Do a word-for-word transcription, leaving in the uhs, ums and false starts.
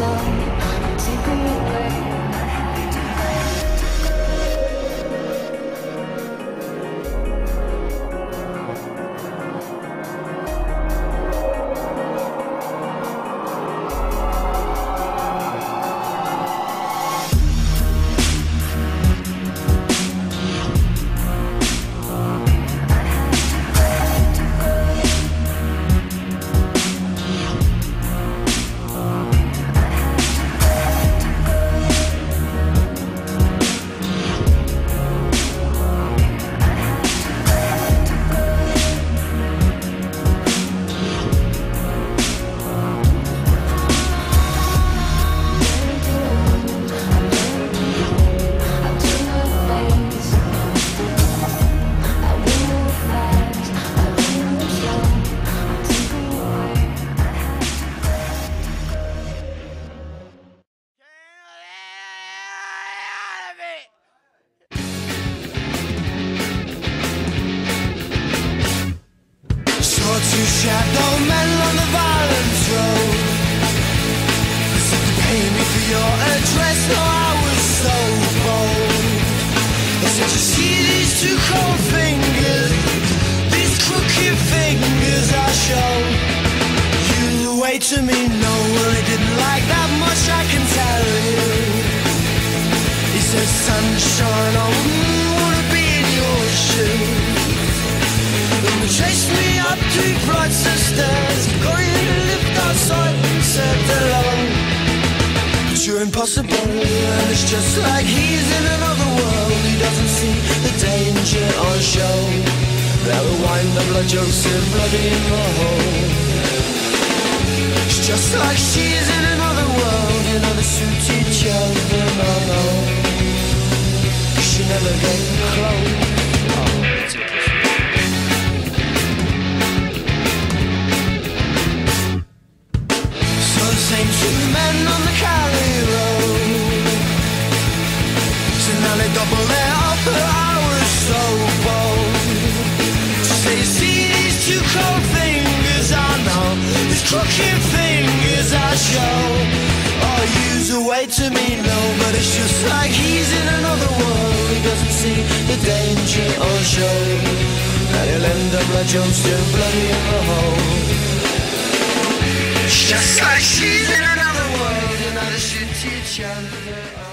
Two shadow men on the violence road. They said to pay me for your address. No, I was so bold. They said, you see these two cold fingers, these crooked fingers I show you the way to me. No, well, they didn't like that much, I can tell you. He said, sunshine, I wouldn't wanna be in your shoes. Then they chased me up three flights of stairs, got you to lift outside and said hello. But you're impossible, and it's just like he's in another world. He doesn't see the danger on show. They'll wind up like Joseph, bloody in the hole. It's just like she's in another world. You know they suit each other, no, no. She never gave clothes. Same two men on the Cali road. So now they double their offer. I was so bold to say, you see these two cold fingers I know, these crooked fingers I show. Oh, use a way to me, no, but it's just like he's in another world. He doesn't see the danger on show, and he'll end up like Joseph, bloody in the hole. Just like she's in another world, and I should teach you.